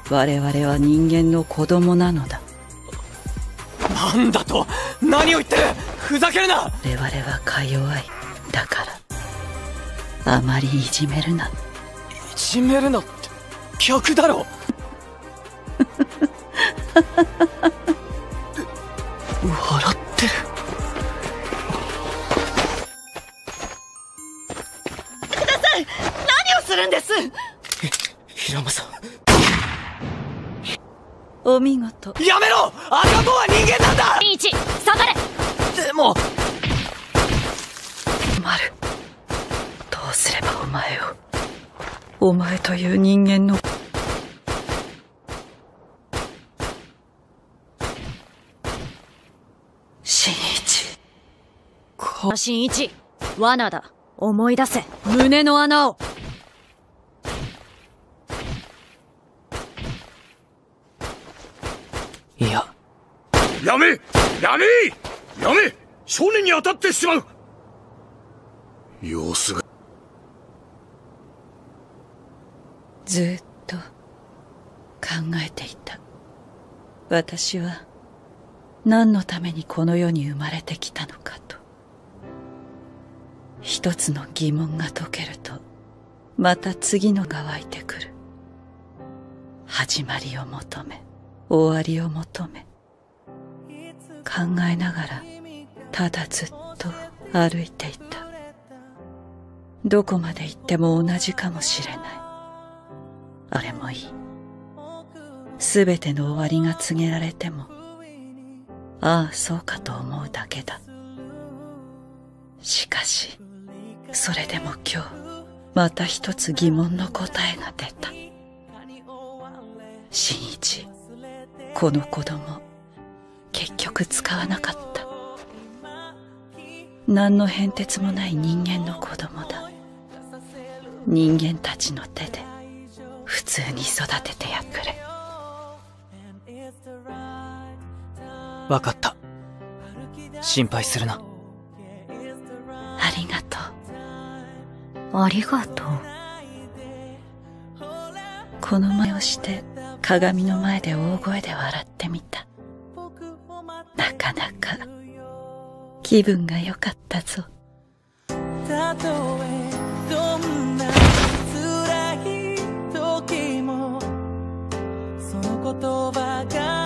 我々は人間の子供なのだ。 なんだと？何を言ってる！ふざけるな！ 我々はか弱い。だからあまりいじめるな。 いじめるなって逆だろ。笑ってる。 ください！何をするんです！ 平間さん、 お見事。 やめろ！赤子は人間なんだ！ リーチ、下がれ！ でも困る。どうすればお前という人間の新一。 新一、罠だ。思い出せ、胸の穴を。 いや。 やめ！少年に当たってしまう！様子が。 ずっと考えていた。私は何のためにこの世に生まれてきたのかと。一つの疑問が解けると、また次のが湧いてくる。始まりを求め、終わりを求め、考えながらただずっと歩いていた。どこまで行っても同じかもしれない。あれもいい。すべての終わりが告げられても、ああそうかと思うだけだ。しかしそれでも今日また一つ疑問の答えが出た。新一、この子供結局使わなかった。何の変哲もない人間の子供だ。人間たちの手で普通に育ててやくれ。 わかった。心配するな。 ありがとう。 ありがとう。 この前をして鏡の前で大声で笑ってみた。なかなか気分が良かったぞ。 たとえどんな辛い時もその言葉が